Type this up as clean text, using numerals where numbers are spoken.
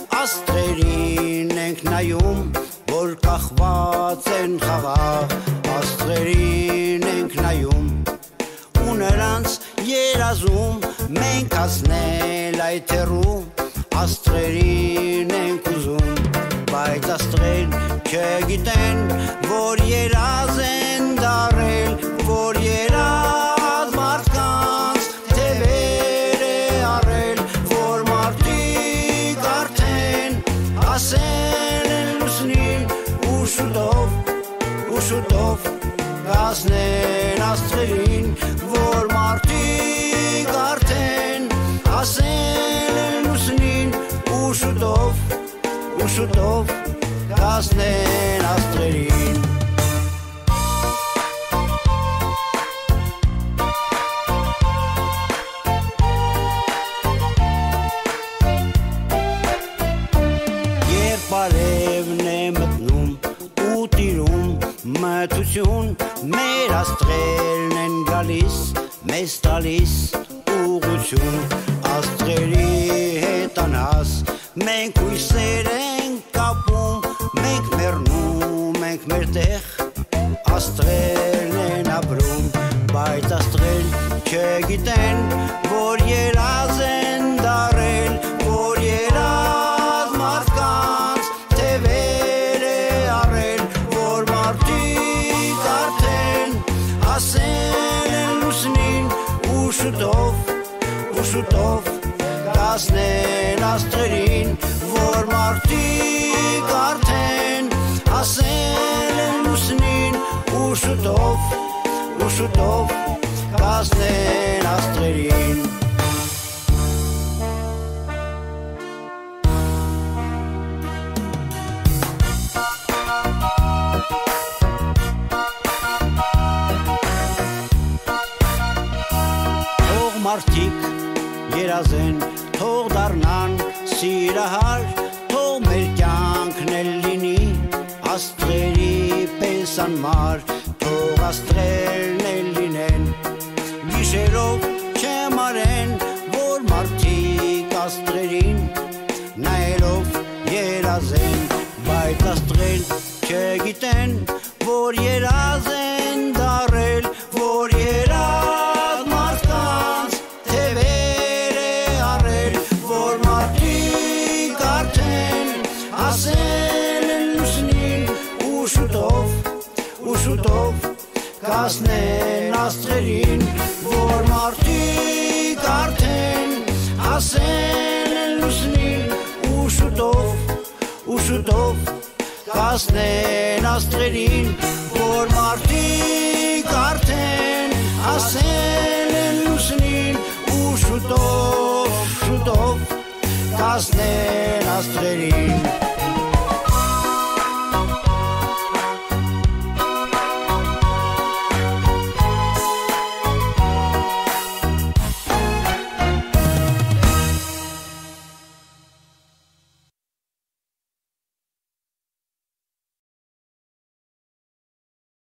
աստղերին ենք նայում, որ կախված են խաղաղ, աստղերին ենք նայում, ու նրանց երազում մենք հասնել այդ հեռու, աստղերին ենք ուզում, բայց աստղեր չգիտեն, որ երազ են դարել, որ երազ մարդկանց թևեր է առել, որ մարդիկ արդեն հասել են լուսնին, ու շուտով կհասնեն աստղերին, որ մարդիկ արդեն հասել են լուսնին, ու շուտով կհասնեն աստղերին. Երբ արևն է մտնում ու տիրում մթություն, մեր աստղերն են գալիս, մեզ տալիս ուղղություն, աստղերի հետ անհաս մենք հույսեր ենք կապում, մենք մեռնում ենք մեր տեղ, աստղերն են ապրում, բայց աստղեր չգիտեն, որ երազ են դարել, որ երազ մարդկանց թևեր է առել, որ մարդիկ արդեն հասել են լուսնին, ու շուտով կհասնեն աստղերին, որ մարդիկ արդեն հասել են լուսնին, ու շուտով կհասնեն աստղերին. Թող մարդիկ երազեն, թող դառնան սիրահար, թող մեր կյանքն էլ լինի աստղերի պես անմար, թող աստղերն էլ լինեն, գիշերով չմարեն, որ մարդիկ աստղերին նայելով երազեն, բայց աստղեր չգիտեն, որ երազ են դարել, որ երազ մարդկանց թևեր է առել, որ մարդիկ արդեն հասել են լուսնին, ու շուտով կհասնեն աստղերին, որ մարդիկ արդեն հասել են լուսնին, ու շուտով կհասնեն աստղերին, որ մարդիկ արդեն հասել են լուսնին, ու շուտով կհասնեն աստղերին.